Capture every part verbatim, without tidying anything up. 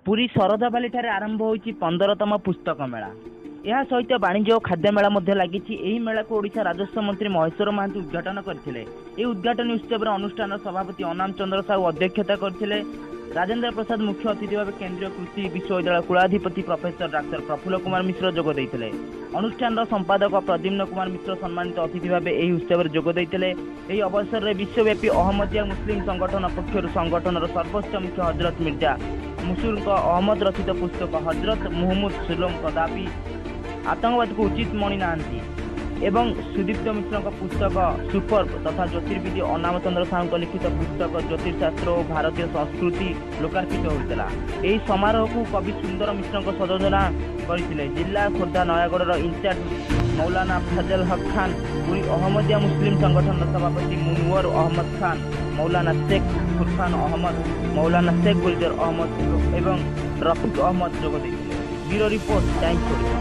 पुरी शरदाबाली ठारे आरंभ होइछि पंद्रहतम पुस्तक मेला। यह सहित वाणिज्य और खाद्य मेला मध्य लागिछि। एही मेला को ओडिशा राजस्व मंत्री महेश्वर महांती उद्घाटन करथिले। एही उद्घाटन उत्सव अनुष्ठान सभापति अनाम चंद्र साहू अध्यक्षता करथिले। राजेंद्र प्रसाद मुख्य अतिथि भाव केंद्रीय कृषि विश्वविद्यालय कुलाधिपति प्रोफेसर डाक्टर प्रफुल्ल कुमार मिश्र जोग देइथिले। अनुष्ठान संपादक प्रद्युम्न कुमार मिश्र सम्मानित अतिथि भाव एही उत्सव जोग देइथिले। एही अवसर में विश्वव्यापी अहमदिया मुस्लिम संगठन पक्षर संगठन सर्वोच्च मुख्य हजरत मिर्जा मुसुर अहमद रचित पुस्तक हजरत मुहम्मद सुलम कदापि आतंकवाद को उचित मणि नाहांती एवं सुदीप्त मिश्र पुस्तक सुपर तथा ज्योतिर्विद अनाम चंद्र साहू लिखित पुस्तक ज्योतिषशास्त्र और भारतीय संस्कृति लोकार्पित होता। यह समारोह को कवि सुंदर मिश्र संयोजना करते। जिला खोर्धा नयागढ़ इंचार्ज मौलाना फजल हक खान, पुरी अहमदिया मुस्लिम संगठन सभापति मुनवर अहमद खान, मौलाना शेख फुरखान अहमद, मौलाना शेख गुलजर अहमद एवं रफीक अहमद जोग देते। Bureau report, Times Odia.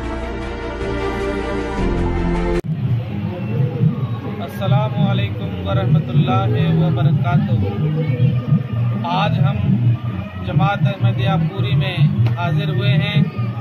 अस्सलामु अलैकुम वरहमतुल्लाहि वबरकातुहू। आज हम जमात अहमदिया पुरी में हाजिर हुए हैं।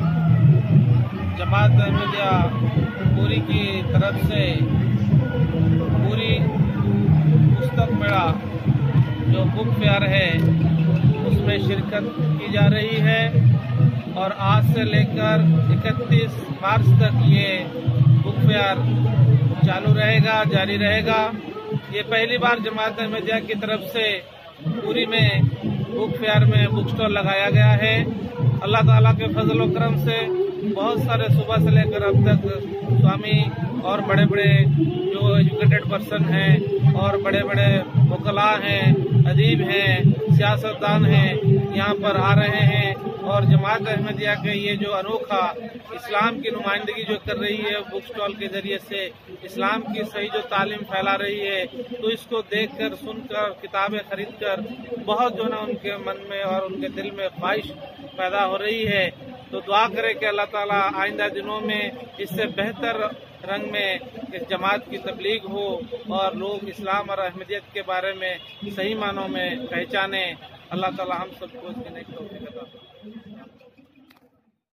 जमात अहमदिया पुरी की तरफ से पूरी पुस्तक मेला जो बुक फेयर है उसमें शिरकत की जा रही है और आज से लेकर इकतीस मार्च तक ये बुक फेयर चालू रहेगा, जारी रहेगा। ये पहली बार जमात अहमदिया की तरफ से पुरी में बुक फेयर में बुक स्टॉल लगाया गया है। अल्लाह ताला के फजल व करम से बहुत सारे सुबह से लेकर अब तक स्वामी और बड़े बड़े जो एजुकेटेड पर्सन हैं और बड़े बड़े वकला हैं, अदीब हैं, सियासतदान हैं, यहाँ पर आ रहे हैं और जमात अहमदिया के ये जो अनोखा इस्लाम की नुमाइंदगी जो कर रही है बुक स्टॉल के जरिए से इस्लाम की सही जो तालीम फैला रही है, तो इसको देखकर सुनकर किताबें खरीदकर बहुत जो ना उनके मन में और उनके दिल में ख्वाहिश पैदा हो रही है। तो दुआ करें कि अल्लाह ताला आइंदा दिनों में इससे बेहतर रंग में इस जमात की तबलीग हो और लोग इस्लाम और अहमदियत के बारे में सही मानों में पहचाने। अल्लाह ताला हम सबको इसके नेक तौफीक अता फरमाए।